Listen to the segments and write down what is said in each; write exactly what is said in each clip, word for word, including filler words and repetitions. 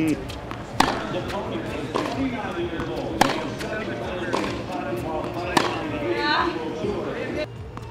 The opponent is twenty-nine years old. He has seven Olympic titles while fighting on the A T P World Tour.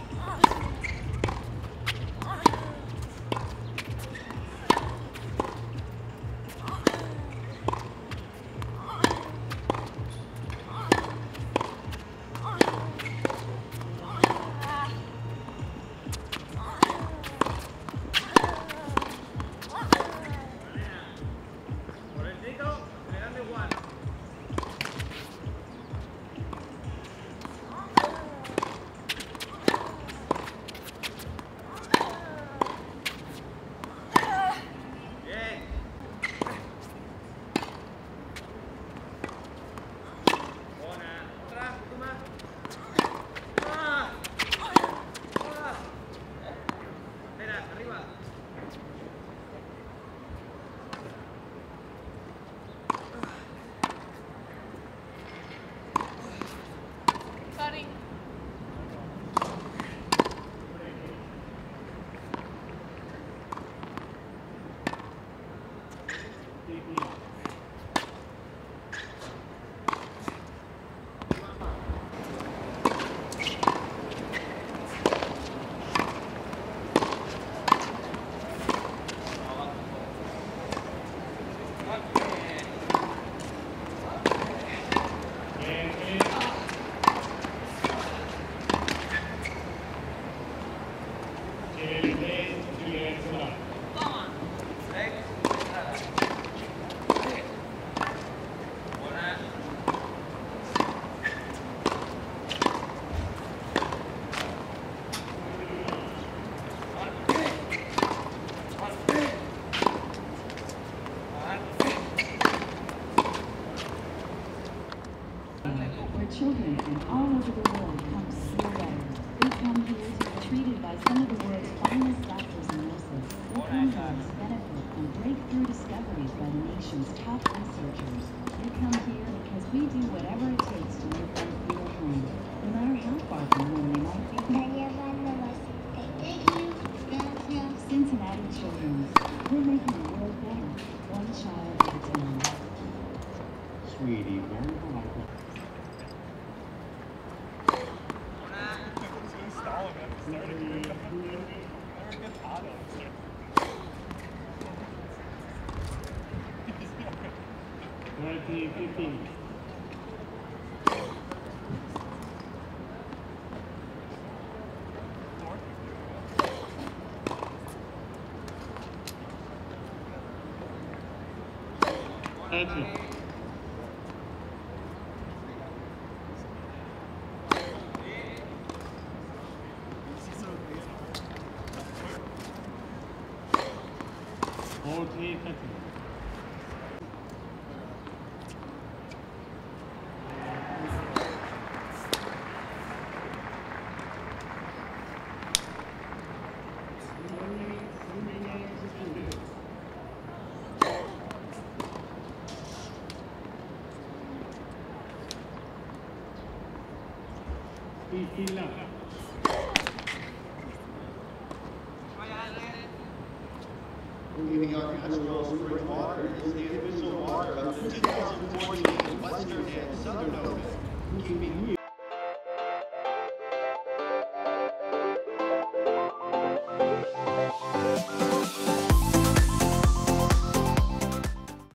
Where children from all over the world come to feel better. They come here to be treated by some of the world's finest doctors and nurses. They come here to benefit from breakthrough discoveries by the nation's top researchers. They come here because we do whatever it takes to make them feel at home, no matter how far from home they might be. Cincinnati Children's. We're making the world better, one child at a time. Sweetie, very polite. nineteen fifteen. nineteen. fourteen, fifteen. Leading our pastoral spring water is the official water of the two thousand fourteen Western and Southern Open, keeping you